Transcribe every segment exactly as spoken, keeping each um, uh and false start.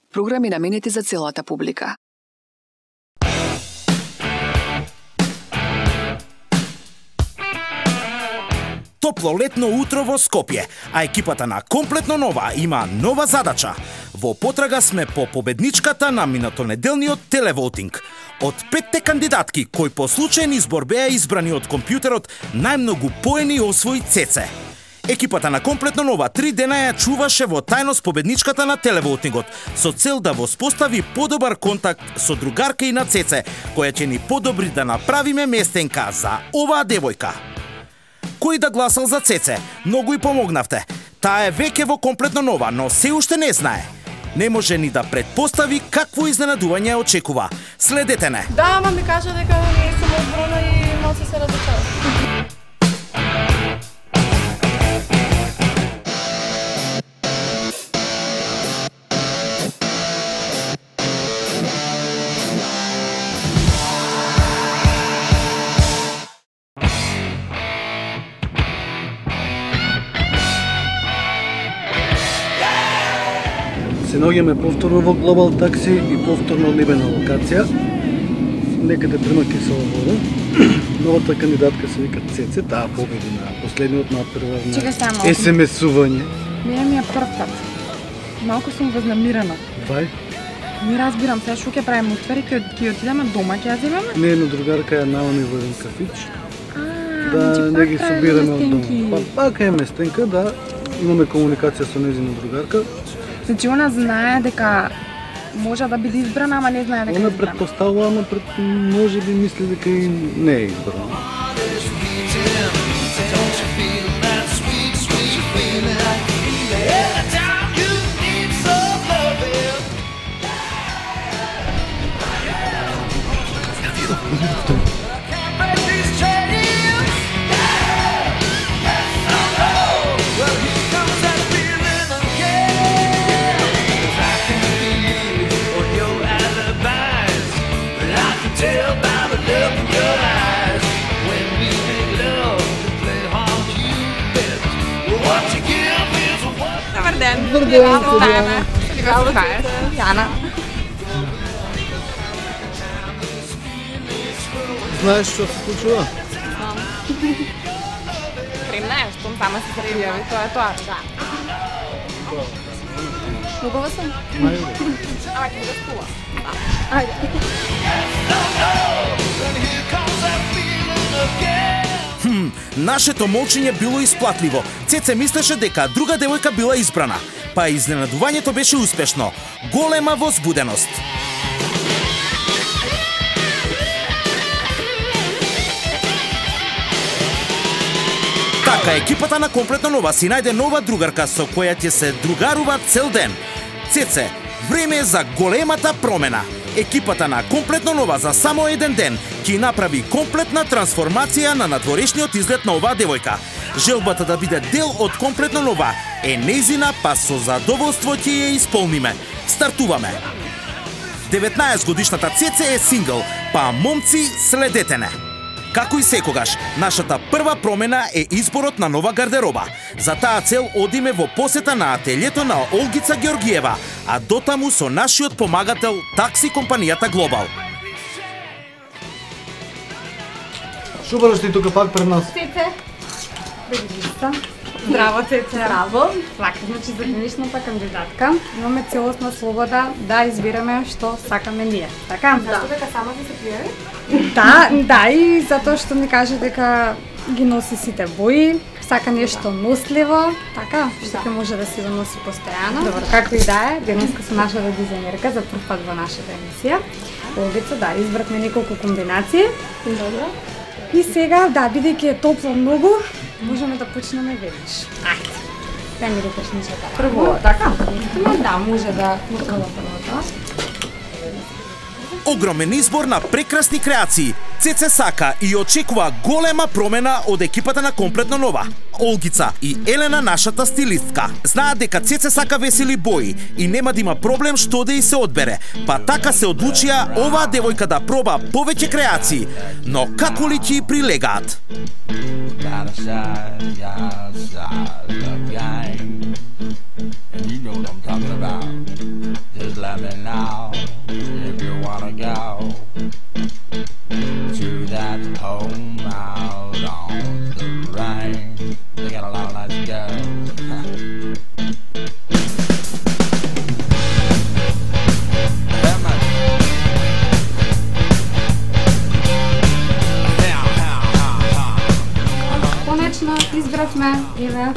Програми наменети за целата публика. Топло летно утро во Скопје, а екипата на Комплетно нова има нова задача. Во потрага сме по победничката на минатонеделниот телевотинг. Од петте кандидатки кои по случаен избор беа избрани од компјутерот, најмногу поени освои Цеце. Екипата на Комплетно нова три дена ја чуваше во тајност победничката на телевотингот, со цел да воспостави подобар контакт со другарка и на Цеце, која ќе ни подобри да направиме местенка за оваа девојка. Кој да гласал за Цеце? Многу и помогнавте. Таа е веќе во Комплетно нова, но се уште не знае. Не може ни да предпостави какво изненадување очекува. Следете не. Да, ама ми кажа дека не сум одбрана и малце се разочарав. Се наоѓаме повторно во Глобал такси и повторно небена локација, некаде према кисела вода. Новата кандидатка се вика Цеце, таа победи на последниот надпревар на ес ем ес-ување. Не ми е прв пат. Малку сум вознамирана. Вај? Не разбирам, сега што ќе правиме уствари, ќе отидеме дома, ќе ја земеме? Не, но другарка ја наоми во еден кафич. А, да не ги собираме од дома. Па пак е местенка, да, имаме комуникација со нејзина другарка. Значи, она знае дека може да биде избрана, ама не знае дека е избрана. Она предпоставува, ама пред, може би мисли дека и не е избрана. Добар ден. Добар ден. Како кажеш? Јана. Знаеш што се случува? Знам. Премна е, штом тама се пријави, тоа е тоа. Да. Многова сум? Ајде. Ама ќе да скува. Ајде. Хм, нашето молчење било исплатливо. Цеце мислеше дека друга девојка била избрана, па изненадувањето беше успешно. Голема возбуденост. Така, екипата на Комплетно нова си најде нова другарка со која ќе се другарува цел ден. Цеце, време е за големата промена. Екипата на Комплетно нова за само еден ден ќе направи комплетна трансформација на надворешниот изглед на оваа девојка. Желбата да биде дел од Комплетно нова е нејзина, па со задоволство ќе ја исполниме. Стартуваме. деветнаесет годишната Цеце е сингл, па момци следете не. Како и секогаш, нашата прва промена е изборот на нова гардероба. За таа цел одиме во посета на ателјето на Олгица Георгиева, а дотаму со нашиот помагател такси компанијата Глобал. Шо бараш ти тука пак пред нас? Цеце. Бегица. Здраво, Цеце. Здраво. Лака, значи за денешната кандидатка имаме целосна слобода да избираме што сакаме ние. Така? Зашто дека сама ќе се пријави? Да, да, и затоа што ми каже дека ги носи сите бои, сака нешто носливо, така, што ќе може да си го носи постојано. Добро, како и да е, денеска со нашата дизајнерка за прв пат во нашата емисија. Олгица, да, избрахме неколку комбинации. Добро. И сега, да, бидејќи е топло многу, можеме да почнеме веднаш. Ајде. Дај ми рекаш нешто. Прво, така? Да, може да открива првото. Огромен избор на прекрасни креации. Цеце сака и очекува голема промена од екипата на Комплетно нова. Олгица и Елена, нашата стилистка, знаат дека Цеце сака весели бои и нема да има проблем што да и се одбере. Па така се одлучија оваа девојка да проба повеќе креации. Но како ли ќе прилегаат? me now if you wanna go to that home out on the range. They got a lot of nights to go. Конечно, избрахме Иве.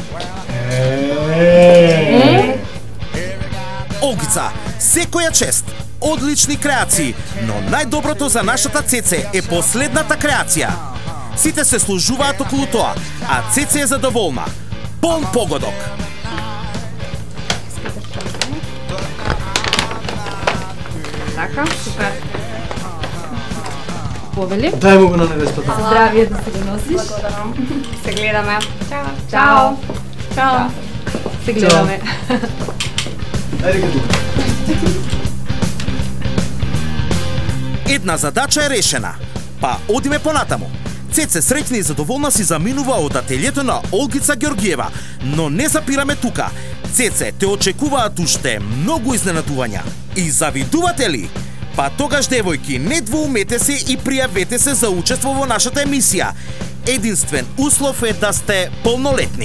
Олгица, секоја чест, одлични креации, но најдоброто за нашата Цеце е последната креација. Сите се служуваат околу тоа, а Цеце е задоволна. Полн погодок. Така, супер. Повели? Дај му го на невестата. Здравие да се го носиш. Се гледаме. Чао. Чао. Чао. Се гледаме. Ајде ги дука. Една задача е решена. Па одиме понатаму. Цеце среќна и задоволна си заминува од ателието на Олгица Георгиева, но не запираме тука. Цеце, те очекуваат уште многу изненадувања. И завидувате ли? Па тогаш, девојки, не двоумете се и пријавете се за учество во нашата емисија. Единствен услов е да сте полнолетни.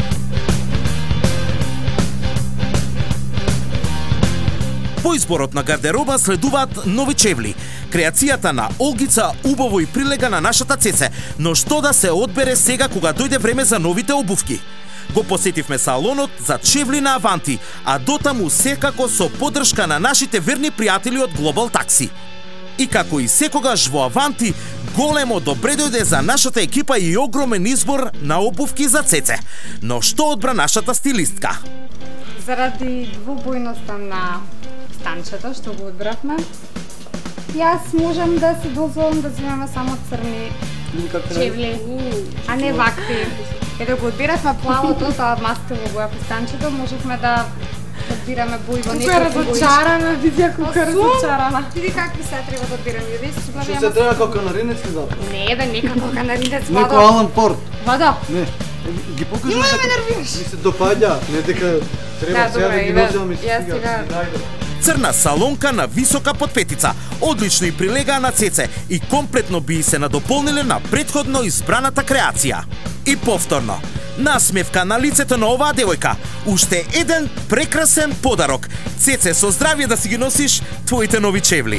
По изборот на гардероба следуваат нови чевли. Креацијата на Олгица убаво и прилега на нашата Цеце, но што да се одбере сега кога дојде време за новите обувки? Го посетивме салонот за чевли на Аванти, а дотаму секако со поддршка на нашите верни пријатели од Global Taxi. И како и секогаш во Аванти, големо добре дојде за нашата екипа и огромен избор на обувки за Цеце. Но што одбра нашата стилистка? Заради двубојноста на станчето што го одбравме, јас можам да си дозволам да земеме само црни чевли, а не вакви. Е да го одбиравме плавото, тоа мастило боја по станчето, можевме да одбираме бои во некои бои. Разочарана, види колку разочарана. Види какви се треба да одбираме, јуди се глави. Што се треба како канаринец ли запад? Не бе, не како канаринец, Неко вадо. Алан Порт. Вадо. Не. Ги покажи Нема да како- ме нервираш. Ми се допаѓа, не дека треба Да, сега да добре, ги Иве, носам и јас стига. сега- Најде. Црна салонка на висока подпетица, одлично и прилегаа на Цеце и комплетно би се надополниле на претходно избраната креација. И повторно, насмевка на лицето на оваа девојка, уште еден прекрасен подарок. Цеце, со здравје да си ги носиш твоите нови чевли.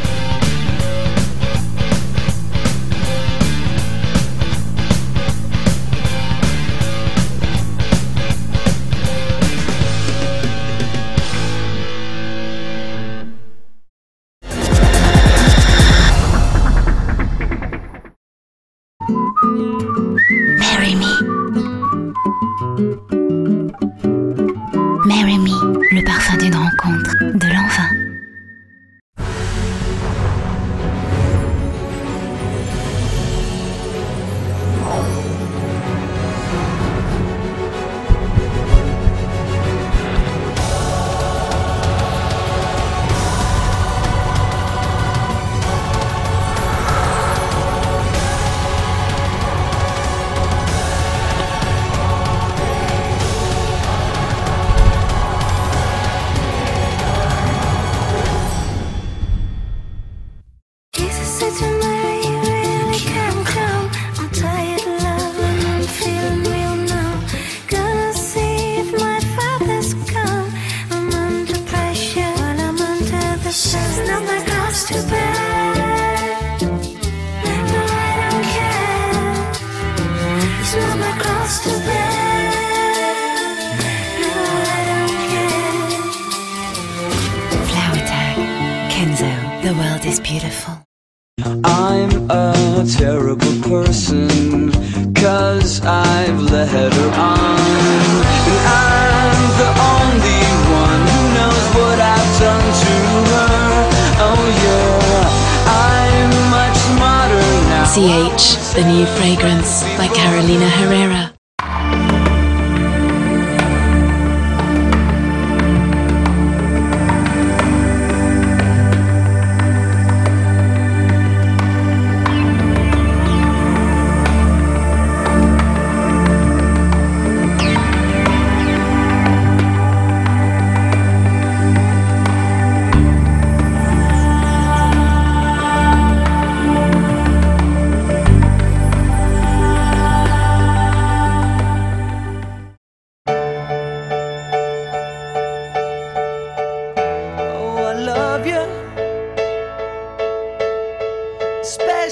Marry me. Marry me, le parfum d'une rencontre, de l'envin. Flower tag. Kenzo, the world is beautiful. I'm a terrible person, cause I've let her on. And I'm the only one who knows what I've done to her. Oh yeah, I'm much smarter now. C H, the new fragrance by Carolina Herrera.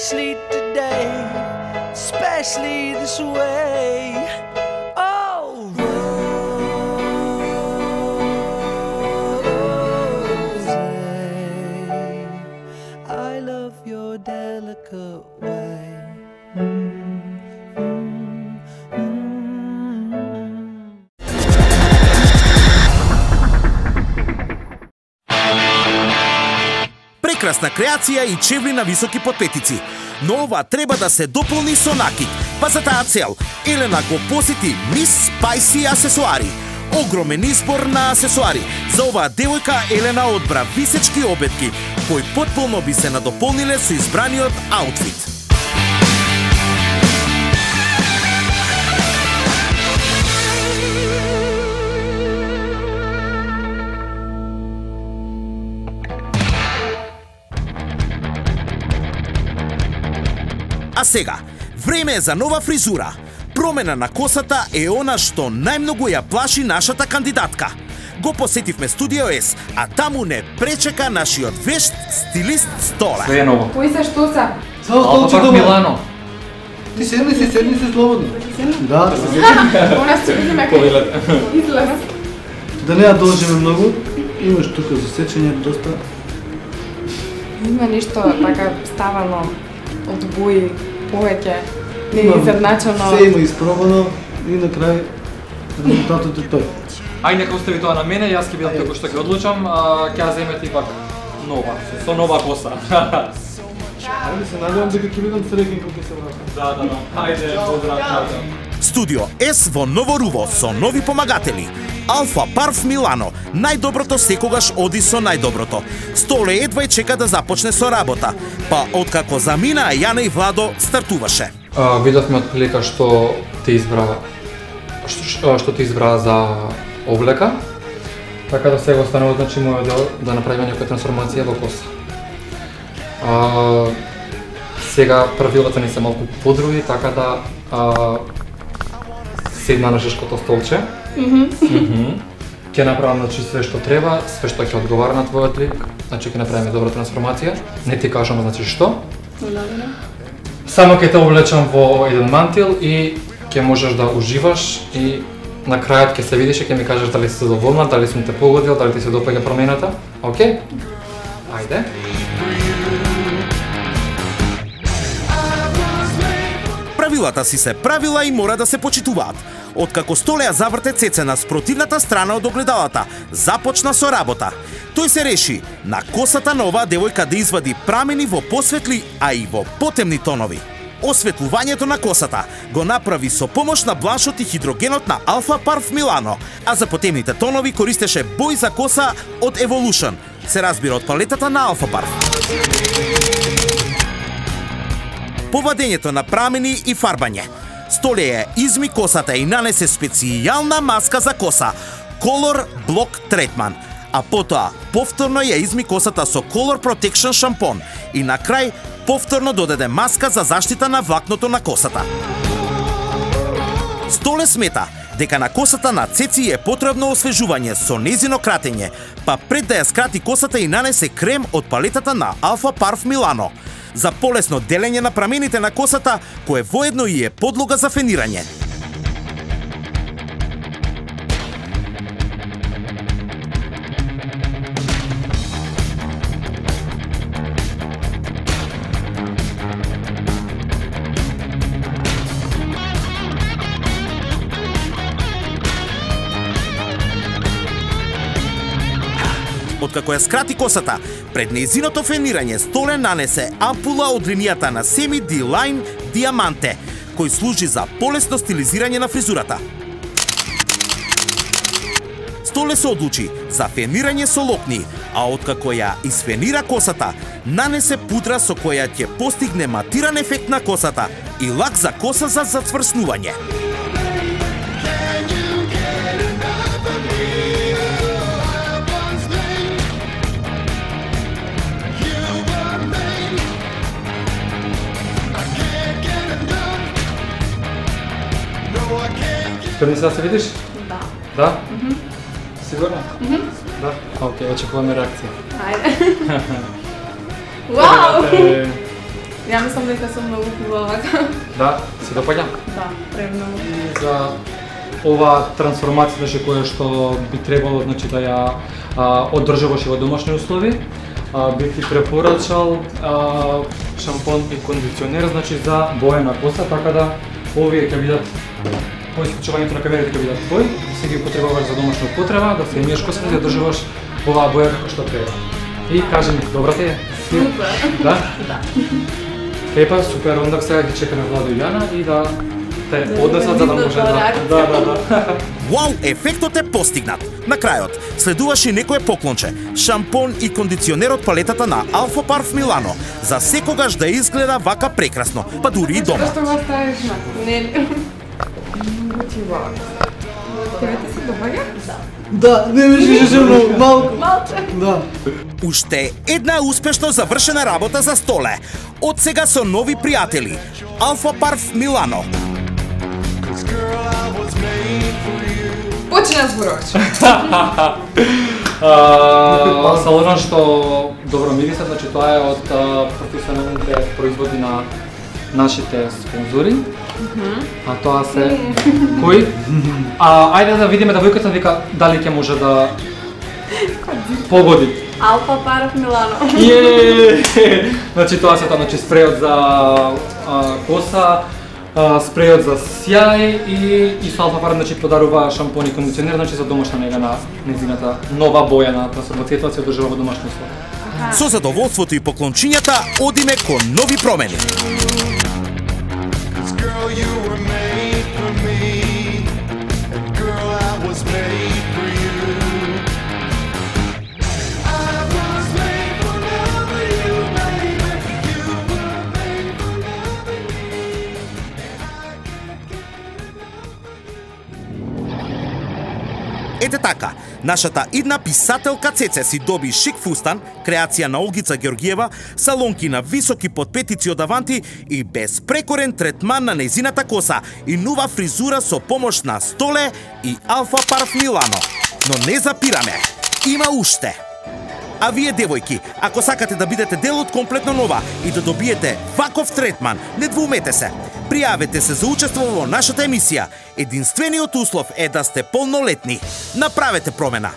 especially today, especially this way. Oh, Rose, I love your delicate way. Прекрасна креација и чевли на високи подпетици. Но ова треба да се дополни со накид. Па за таа цел, Елена го посети Мис Спайси аксесуари. Огромен избор на аксесуари. За оваа девојка Елена одбра висечки обетки, кои потполно би се надополниле со избраниот аутфит. А сега, време е за нова фризура. Промена на косата е она што најмногу ја плаши нашата кандидатка. Го посетивме Студио С, а таму не пречека нашиот вешт стилист Столе. Све е ново. Кои се, што се? Само Алфа Парк Милано. Ти седни си, седни си слободно. Да, да се Она се видиме како излез. Да не ја должиме многу. Имаш тука за сечење доста. Има нешто така ставано од бои, повеќе, не е изедначено. Се има испробано и на крај резултатот е тој. Ај нека остави тоа на мене, јас ќе бидам тој кој што ќе одлучам, а ќе ја земете ипак нова, со нова коса. Ајде се надевам дека ќе бидам среќен кога ќе се вратам. Да, да, да. Ајде, поздрав, чао. Студио С во Ново Руво со нови помагатели. Алфа Парф Милано, најдоброто секогаш оди со најдоброто. Столе едва и чека да започне со работа, па откако замина Јана и Владо стартуваше. А, видовме од прилика што те избра што, што те избра за облека. Така да сега останува значи мојот дел да направиме некоја трансформација во коса. А, сега правилата ни се малку подруги, така да а, седна на жешкото столче. Mm -hmm. Ќе направам значи све што треба, све што ќе одговара на твојот лик, значи ќе направиме добра трансформација. Не ти кажам значи што. Само ќе те облечам во еден мантил и ќе можеш да уживаш и на крајот ќе се видиш и ќе ми кажеш дали си задоволна, дали сум те погодил, дали ти се допаѓа промената. Океј? Ајде. Правилата си се правила и мора да се почитуваат. Откако Столе ја заврте цеце на спротивната страна од огледалата, започна со работа. Тој се реши на косата на оваа девојка да извади прамени во посветли, а и во потемни тонови. Осветлувањето на косата го направи со помош на бланшот и хидрогенот на Алфа Парф Милано, а за потемните тонови користеше бој за коса од Evolution, се разбира од палетата на Алфа Парф. Повадењето на прамени и фарбање. Столе ја изми косата и нанесе специјална маска за коса, Color Block Treatment, а потоа повторно ја изми косата со Color Protection шампон и на крај повторно додаде маска за заштита на влакното на косата. Столе смета дека на косата на Цеци е потребно освежување со незино кратење, па пред да ја скрати косата и нанесе крем од палетата на Алфа Парф Милано за полесно делење на прамените на косата, кое воедно и е подлога за фенирање. Откако ја скрати косата, пред нејзиното фенирање Столе нанесе ампула од линијата на Semi D-Line Diamante, кој служи за полесно стилизирање на фризурата. Столе се одлучи за фенирање со локни, а откако ја изфенира косата, нанесе пудра со која ќе постигне матиран ефект на косата и лак за коса за затврснување. Спремни се да се видиш? Да. Да? Мгм. Сигурно? Мгм. Да. Океј, очекуваме реакција. Ајде. Вау! Ја мислам дека сум многу хубава вака. Да, се допаѓа? Да, премногу. За ова трансформација значи која што би требало значи да ја а, одржуваш и во домашни услови, а, би ти препорачал а, шампон и кондиционер значи за боја на коса, така да овие ќе бидат по исклучувањето на камерите ќе бидат твои, се ги употребуваш за домашна употреба, да се миеш косата и да одржуваш оваа боја како што треба. И кажи ми, добра ти е? Супер. Да? Да. Епа, супер, онда сега ги чекаме Владо и Јана и да те однесат за да може да... Да, да, да. Вау, ефектот е постигнат. На крајот, следуваше некое поклонче, шампон и кондиционер од палетата на Alpha Parf Milano, за секогаш да изгледа вака прекрасно, па дури и дома. Зашто го ставиш на? Не. Ти вау. Тебе ти се допаѓа? Да. Да, не ми жише многу, малку. Малче. Да. Уште една успешно завршена работа за столе. Од сега со нови пријатели. Alpha Parf Milano. Почина зборуваш. Салонот што добро мириса, значи тоа е од а, професионалните производи на нашите спонзори. А тоа се кои? А ајде да видиме да војката вика дали ќе може да погоди. Alpha Parf Milano. Е! Значи тоа се тоа, значи спрејот за а, коса, а, спрејот за сјај и и со Alpha Parf значи подарува шампон и кондиционер значи за домашна нега на нејзината нова боја на трансформацијата се одржува во домашни услови. Со задоволството и поклончињата одиме кон нови промени. Ете така, нашата идна писателка Цеце си доби шик фустан, креација на Олгица Георгиева, салонки на високи подпетици од аванти и безпрекорен третман на нејзината коса и нова фризура со помош на Столе и Alpha Parf Milano. Но не запираме, има уште. А вие, девојки, ако сакате да бидете дел од комплетно нова и да добиете ваков третман, не двоумете се. Пријавете се за учество во нашата емисија. Единствениот услов е да сте полнолетни. Направете промена.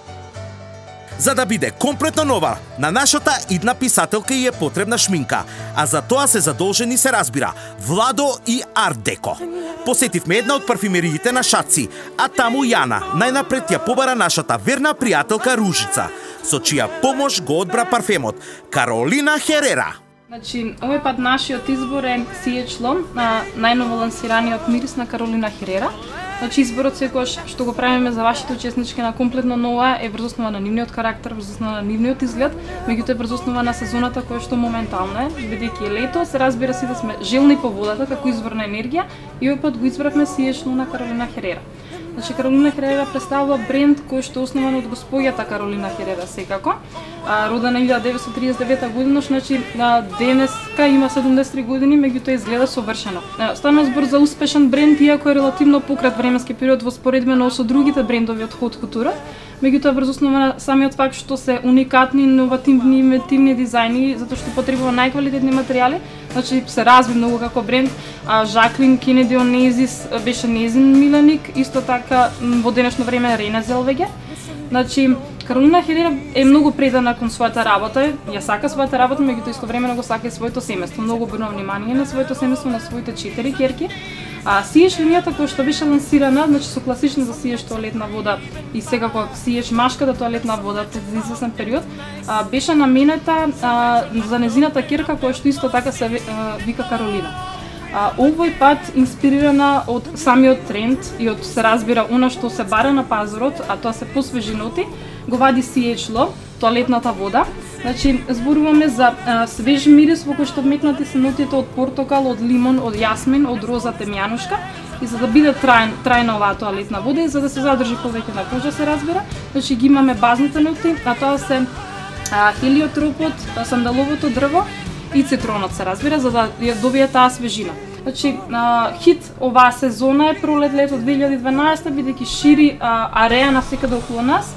За да биде комплетно нова, на нашата идна писателка и е потребна шминка, а за тоа се задолжени се разбира Владо и Арт Деко. Посетивме една од парфимериите на Шаци, а таму Јана најнапред ја побара нашата верна пријателка Ружица, со чија помош го одбра парфемот Каролина Херера. Значи, овој пат нашиот избор е Сиечло, најново лансираниот мирис на Каролина Херера. Значи, изборот секогаш што го правиме за вашите учеснички на комплетно нова е врз основа на нивниот карактер, врз основа на нивниот изглед, меѓутоа врз основа на сезоната која што моментално е, бидејќи е лето, се разбира си да сме желни по водата како извор на енергија и овој пат го избравме Сиечло на Каролина Херера. Значи, Каролина Херера представува бренд кој што е основан од госпоѓата Каролина Херера секако, родена илјада деветстотини триесет и девета година, значи денеска има седумдесет и три години, меѓутоа изгледа совршено. Стана збор за успешен бренд, иако е релативно пократ временски период во споредбено со другите брендови од ход култура, меѓутоа врз основа на самиот факт што се уникатни, иновативни, иметивни дизајни, затоа што потребува најквалитетни материјали, значи се разви многу како бренд. А Жаклин Кенеди Онезис беше незин миленик, исто така во денешно време Рене Зелвеге. Значи Каролина Херера е многу предана кон својата работа, ја сака својата работа, меѓутоа истовремено го сака и своето семејство, многу обрнува внимание на своето семејство, на своите четири ќерки. А Сиеш линијата која што беше лансирана, значи со класична за Сиеш тоалетна вода и секако Сиеш машката тоалетна вода пред извесен период, а, беше наменета а, за незината ќерка која што исто така се а, вика Каролина. А, овој пат инспирирана од самиот тренд и од се разбира она што се бара на пазарот, а тоа се посвежи ноти, го вади Сиечло, тоалетната вода. Значи, зборуваме за а, свеж мирис во кој што вметнати се нотите од портокал, од лимон, од јасмин, од роза темјанушка и за да биде трајн, трајна оваа тоалетна вода и за да се задржи повеќе на кожа се разбира, значи ги имаме базните ноти, а тоа се а, хелиотропот, сандаловото дрво и цитронот се разбира, за да ја добие таа свежина. Значи, а, хит оваа сезона е пролет лето две илјади и дванаесета, бидејќи шири а, ареа на секаде околу нас,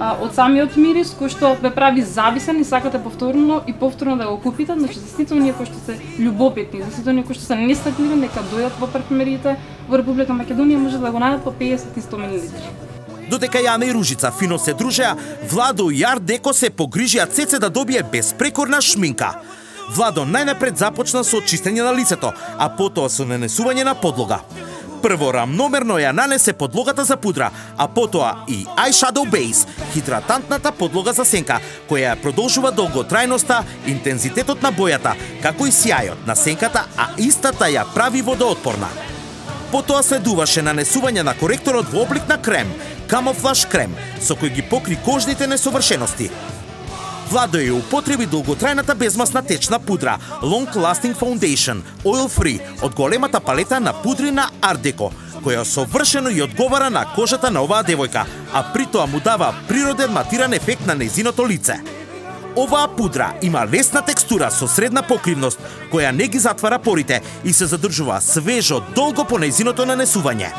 а, од самиот мирис кој што ве прави зависен и сакате повторно и повторно да го купите, значи за сите оние кои што се љубопитни, за сите оние кои што се нестабилни, нека дојдат во парфумериите во Република Македонија, може да го најдат по песет и сто милилитри. Додека Јана и Ружица фино се дружеа, Владо и Арт Деко се погрижија Цеце да добие безпрекорна шминка. Владо најнапред започна со чистење на лицето, а потоа со нанесување на подлога. Прво рамномерно ја нанесе подлогата за пудра, а потоа и eyeshadow base, хидратантната подлога за сенка, која ја продолжува долготрајноста, интензитетот на бојата, како и сјајот на сенката, а истата ја прави водоотпорна. Потоа следуваше нанесување на коректорот во облик на крем, камуфлаж крем, со кој ги покри кожните несовршености. Владо ја употреби долготрајната безмасна течна пудра Long Lasting Foundation Oil Free од големата палета на пудри на Art Deco, која совршено и одговара на кожата на оваа девојка, а при тоа му дава природен матиран ефект на нејзиното лице. Оваа пудра има лесна текстура со средна покривност, која не ги затвара порите и се задржува свежо долго по нејзиното нанесување.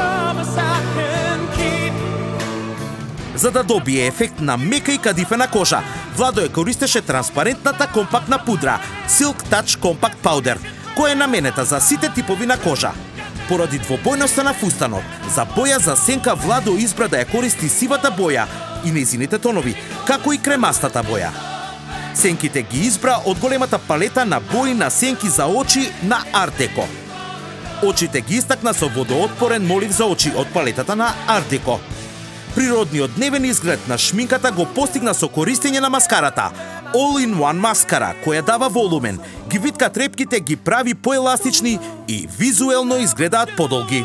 За да добие ефект на мека и кадифена кожа, Владо ја користеше транспарентната компактна пудра Silk Touch Compact Powder, која е наменета за сите типови на кожа. Поради двобојноста на фустанот, за боја за сенка Владо избра да ја користи сивата боја и нејзините тонови, како и кремастата боја. Сенките ги избра од големата палета на бои на сенки за очи на Art Deco. Очите ги истакна со водоотпорен молив за очи од палетата на Art Deco. Природниот дневен изглед на шминката го постигна со користење на маскарата All-in-One маскара, која дава волумен, ги витка трепките, ги прави поеластични и визуелно изгледаат подолги.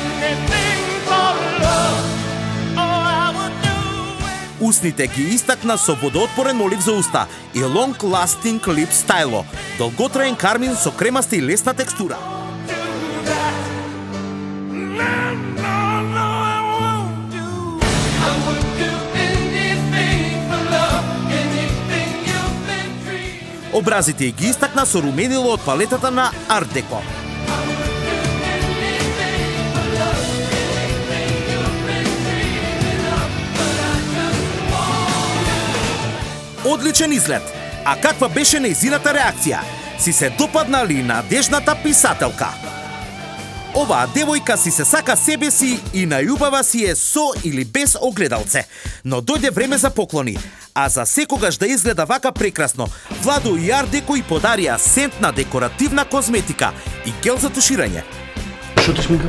Усните ги истакна со водоотпорен молив за уста и Long Lasting Lip Stylo, долготраен кармин со кремаста и лесна текстура. Образите ги истакна со руменило од палетата на Art Deco. Одличен изглед. А каква беше нејзината реакција? Си се допаднали надежната писателка? Оваа девојка си се сака себе си и најубава си е со или без огледалце. Но дојде време за поклони. А за секогаш да изгледа вака прекрасно, Владо и Art Deco и подарија сент на декоративна козметика и гел за туширање. Шо ти шминка?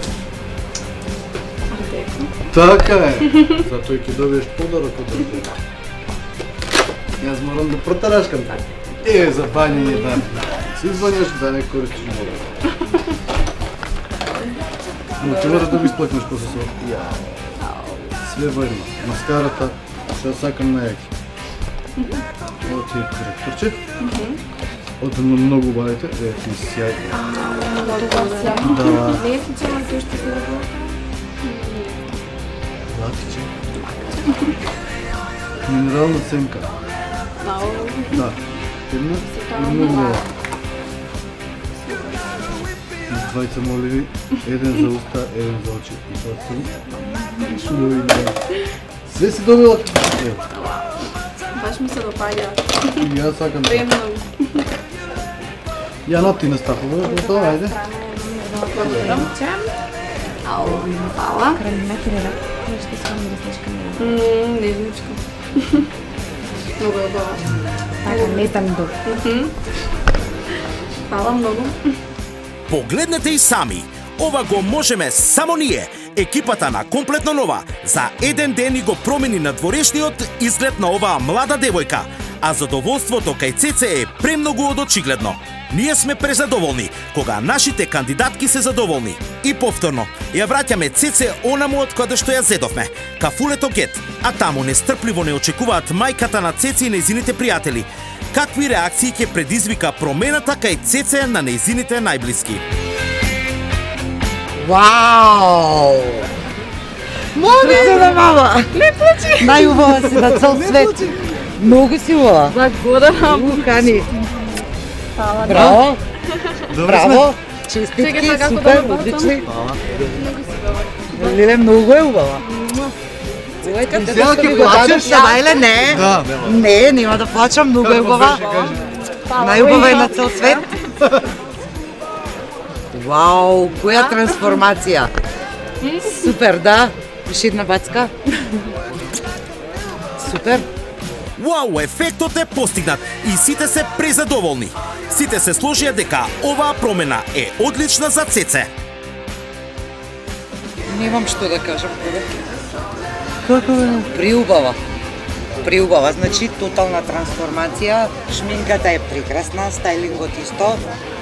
Така е. Затоа ќе добиеш подарок од Art Deco. Јас морам да протарашкам. Е, за бањање да. Си извањаш да не користиш много. Но ќе мораш да ми исплакнеш после со. Све воедно. Маскарата, што сакам најаки. Ово ти е коректорче. Од многу бавите, да ти сјај. Да. Не е случайно тој што се работи. Латиче. Минерална сенка. Да. Една и многу бава. Двајца моливи, еден за уста, еден за очи. И тоа сум. Све си добила. Баш ми се допаѓа. И јас сакам. Премногу. Ја напти на стафова, готово, ајде. Ау, фала. Каролина Херера. Нешто се мирисничка на. Мм, незничка. Многу е добра. Така, не стане добро. Фала многу. Погледнете и сами. Ова го можеме само ние. Екипата на Комплетно нова за еден ден и го промени надворешниот изглед на оваа млада девојка, а задоволството кај Цеце е премногу одочигледно. Ние сме презадоволни кога нашите кандидатки се задоволни. И повторно, ја враќаме Цеце онаму од каде што ја зедовме, кафулето Гет, а таму нестрпливо не очекуваат мајката на Цеце и нејзините пријатели. Какви реакции ќе предизвика промената кај Цеце на нејзините најблиски? Вау! Моли се да мама! Не плачи! Најубава си на цел свет! Многу си убава! Благодарам! Букани! Фала. Браво! Браво! Честитки, супер, одлични! Лиле, многу е убава! Купувајте, Сега дека ќе ви го плачеш, дадов а? на Вајле, не. Да, нема. Не, нема да плачам, многу е убава. Најубава е на цел свет. Вау, која трансформација. Супер, да. Виши една бацка. Супер. Вау, ефектот е постигнат и сите се презадоволни. Сите се сложија дека оваа промена е одлична за Цеце. Немам што да кажам. Како е? Приубава. Приубава, значи тотална трансформација. Шминката е прекрасна, стајлингот исто.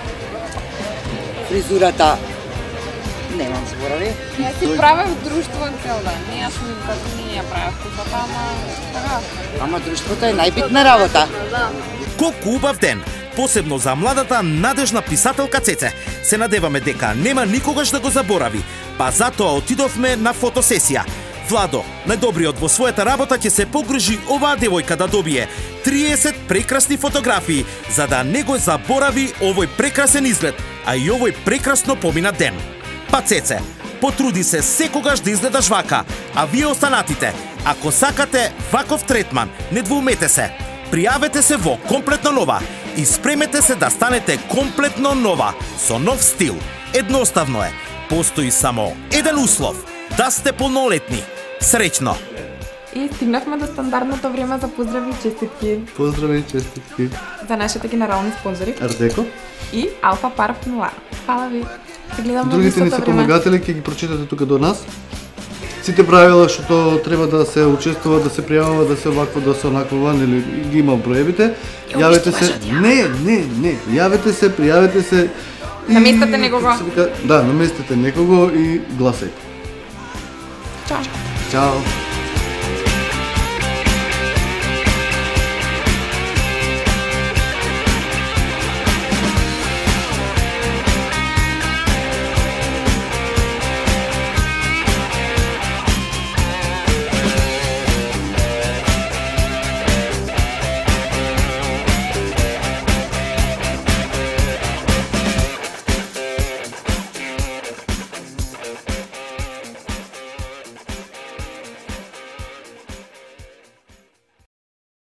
Фризурата немам зборови. Ја си правев друштво цел ден. Не ја шминката, не ја правев куфата, ама така. Ама друштвото е најбитна работа. Колку убав ден, посебно за младата надежна писателка Цеце. Се надеваме дека нема никогаш да го заборави, па затоа отидовме на фотосесија. Владо, најдобриот во својата работа ќе се погрижи оваа девојка да добие триесет прекрасни фотографии, за да не го заборави овој прекрасен изглед, а и овој прекрасно помина ден. Па Цеце, потруди се секогаш да изгледаш вака, а вие останатите, ако сакате ваков третман, не двоумете се. Пријавете се во Комплетно нова и спремете се да станете комплетно нова, со нов стил. Едноставно е. Постои само еден услов, да сте полнолетни. Среќно! И стигнавме до стандардното време за поздрави и честитки. Поздрави и честитки. За нашите генерални спонзори. Артеко. И Алфа Парфумуар. Фала ви. Се гледаме Другите ни се помагатели ќе ги прочитате тука до нас. Сите правила што треба да се учествува, да се пријавува, да се вакво, да се онакво, или ги има броевите. Јавете се. Не, не, не. Јавете се, пријавете се. Наместете некого. Да, наместете некого и гласајте. Чао. Чао.